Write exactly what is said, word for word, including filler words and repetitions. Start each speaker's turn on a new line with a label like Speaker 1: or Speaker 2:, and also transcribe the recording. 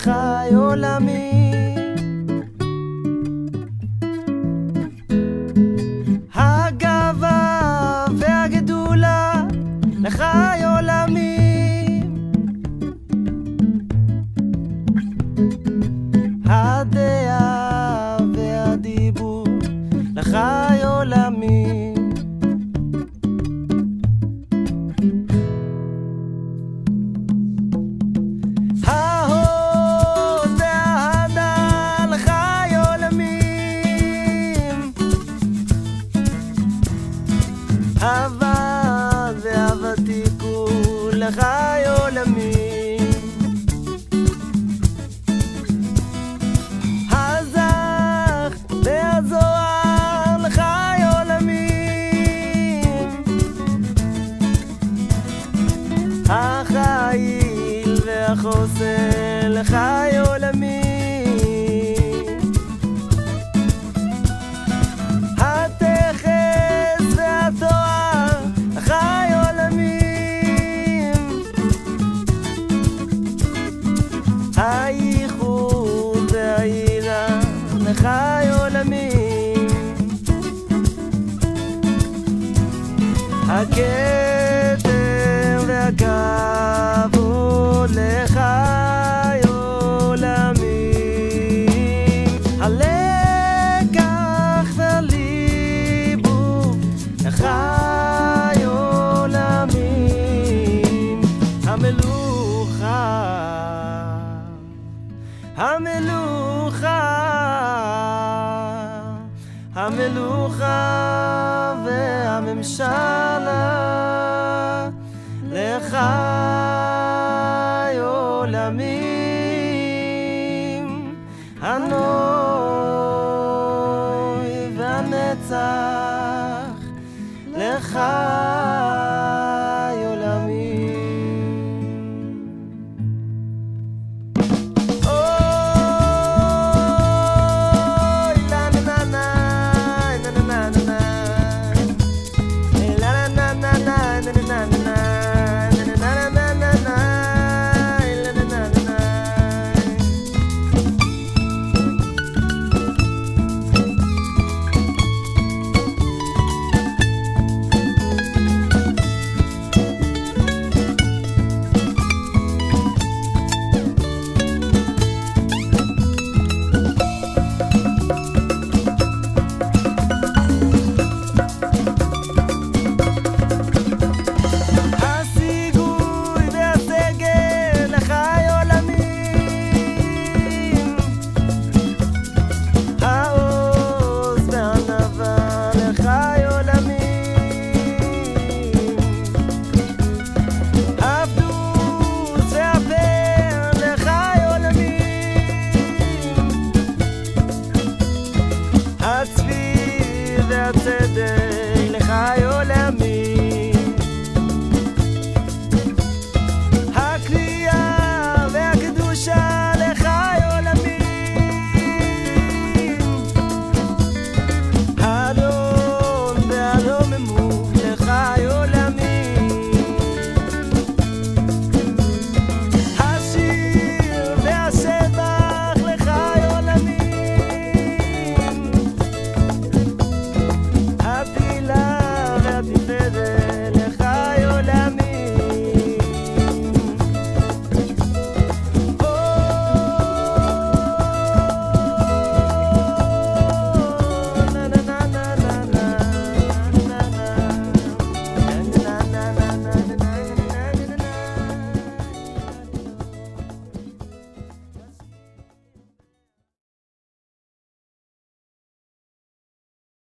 Speaker 1: לחי עולמי. הגאווה והגדולה לחי עולמי. הדעה והדיבור לחי עולמי. ההוד וההדר לחי עולמי. הוועד והוותיקו לחי עולמי. והזוהר לחי עולמי. החיל והחוסן לחי עולמי. התכס והתואר לחי עולמי. הייחוד והעילה לחי עולמי. הכתר והכבוד לחי עולמי. הלקח והליבוב לחי עולמי. המלוכה המלוכה המלוכה והממשלה לחי עולמים. הנוי והנצח לחי עולמים. הצבי והצדק לחי עולמי.